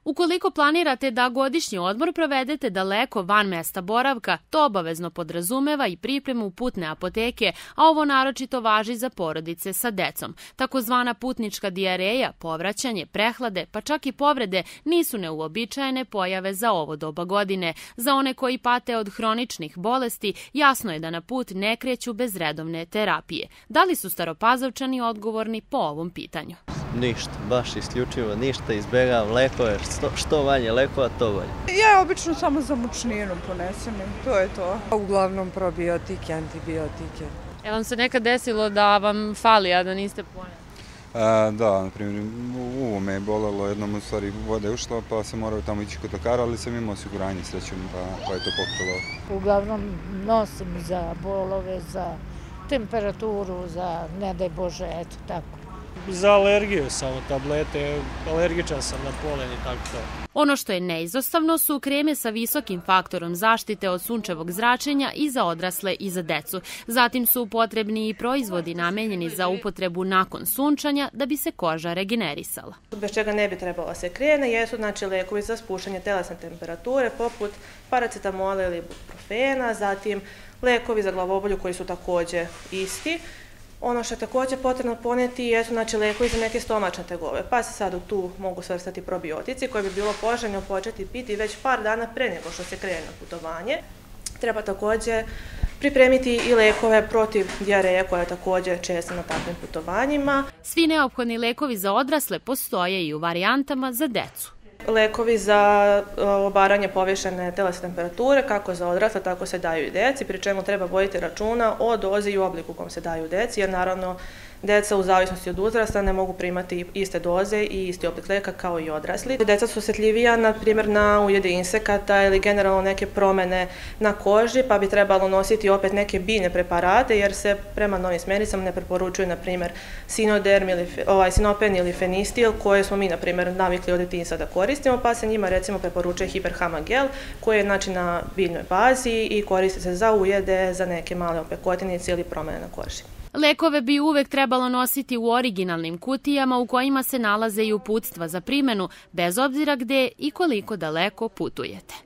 Ukoliko planirate da godišnji odmor provedete daleko van mesta boravka, to obavezno podrazumeva i pripremu putne apoteke, a ovo naročito važi za porodice sa decom. Takozvana putnička dijareja, povraćanje, prehlade, pa čak i povrede nisu neuobičajene pojave za ovo doba godine. Za one koji pate od hroničnih bolesti, jasno je da na put ne kreću bez redovne terapije. Da li su Staropazovčani odgovorni po ovom pitanju? Ništa, baš isključivo ništa, izbjegavam lekove, što manje lekova, to bolje. Ja obično samo za mučninu ponesem i to je to. Uglavnom probiotike, antibiotike. Je vam se nekad desilo da vam fali, a da niste poneli? Da, na primjer, uvo me je bolelo, jednom u stvari voda je ušla, pa sam morao tamo ići kod lekara, ali sam imao osiguranje srećom, pa je to pokrilo. Uglavnom nosim za bolove, za temperaturu, za ne daj Bože, eto tako. Za alergiju samo tablete, alergičan sam na polen i tako to. Ono što je neizostavno su kreme sa visokim faktorom zaštite od sunčevog zračenja i za odrasle i za decu. Zatim su potrebni i proizvodi namenjeni za upotrebu nakon sunčanja da bi se koža regenerisala. Bez čega ne bi trebalo se krene jesu lekovi za spuštanje telesne temperature poput paracetamola ili ibuprofena, zatim lekovi za glavobolju koji su također isti. Ono što je također potrebno poneti jesu lekovi za neke stomačne tegobe, pa se sad tu mogu svrstati probiotici koje bi bilo poželjno početi piti već par dana pre nego što se krene na putovanje. Treba također pripremiti i lekove protiv dijareje koja je također česta na takvim putovanjima. Svi neophodni lekovi za odrasle postoje i u varijantama za decu. Lekovi za obaranje povišene telesne temperature, kako za odrasle, tako se daju i deci, pri čemu treba voditi računa o dozi i obliku u kom se daju deci, jer naravno deca u zavisnosti od uzrasta ne mogu primati iste doze i isti oblik leka kao i odrasli. Deca su osjetljivija, na primjer, na ujede insekata ili generalno neke promjene na koži, pa bi trebalo nositi opet neke biljne preparate, jer se prema novim smjernicama ne preporučuju, na primjer, sinopen ili fenistil, koje smo mi, na primjer, navikli od djetinjstva da koristimo, pa se njima recimo preporučuje hiperhama gel, koji je na biljnoj bazi i koristi se za ujede, za neke male opekotinice ili promjene na koži. Lekove bi uvek trebalo nositi u originalnim kutijama u kojima se nalaze i uputstva za primjenu, bez obzira gde i koliko daleko putujete.